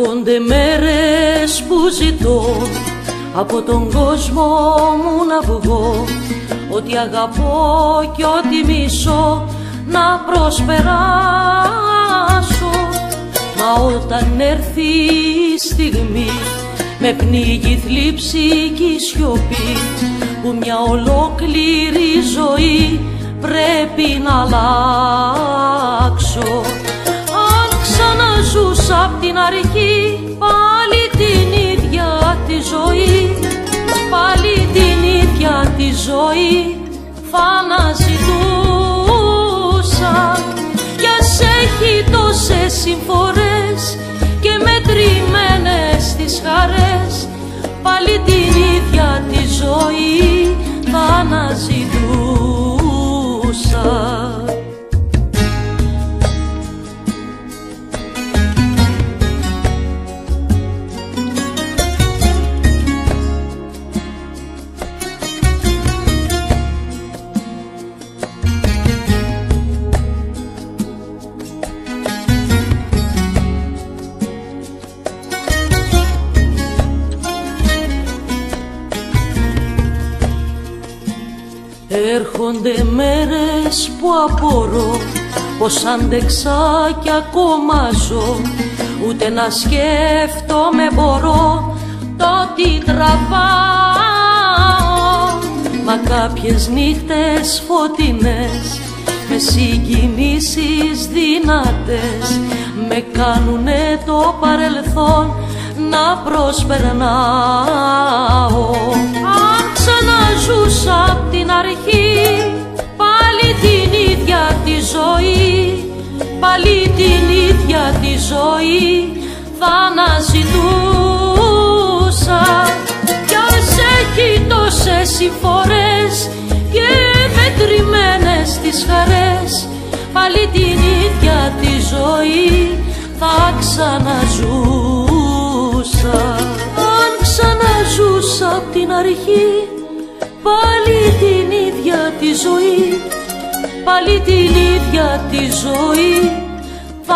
Έρχονται μέρες που ζητώ από τον κόσμο μου να βγω, ό,τι αγαπώ και ό,τι μισώ να προσπεράσω. Μα όταν έρθει η στιγμή με πνίγει η θλίψη και η σιωπή, που μια ολόκληρη ζωή πρέπει να αλλάξω. Αν ξαναζούσα απ' την αρχή πάλι την ίδια τη ζωή, πάλι την ίδια τη ζωή θα αναζητούσα. Κι ας έχει τόσες συμφορές και μετρημένες τις χαρές, πάλι την ίδια τη ζωή θα αναζητούσα. Έρχονται μέρες που απορώ πως άντεξα κι ακόμα ζω, ούτε να σκέφτομαι μπορώ το τι τραβάω. Μα κάποιες νύχτες φωτεινές με συγκινήσεις δυνατές με κάνουνε το παρελθόν να προσπερνάω. Αν ξαναζούσα απ' την αρχή πάλι την ίδια τη ζωή, πάλι την ίδια τη ζωή θα αναζητούσα. Κι ας έχει τόσες συμφορές και μετρημένες τις χαρές, πάλι την ίδια τη ζωή θα ξαναζούσα. Αν ξαναζούσα απ' την αρχή πάλι την ίδια τη ζωή, πάλι την ίδια τη ζωή θα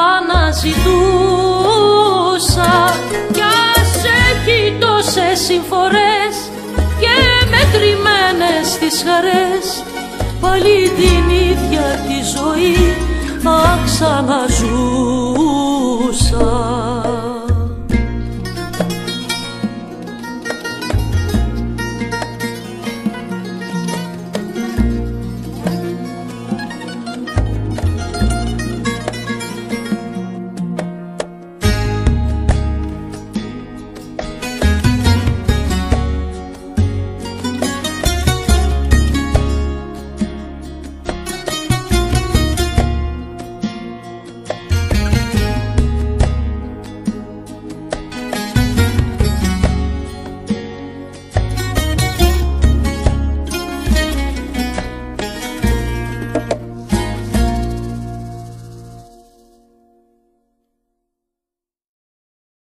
αναζητούσα. Κι ας έχει τόσες συμφορές και μετρημένες τις χαρές, πάλι την ίδια τη ζωή θα ξαναζούσα.